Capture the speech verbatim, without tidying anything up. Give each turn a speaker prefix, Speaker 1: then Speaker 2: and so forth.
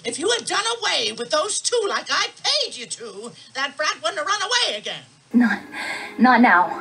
Speaker 1: If you had done away with those two like I paid you to, that brat wouldn't have run away again.
Speaker 2: Not, not now.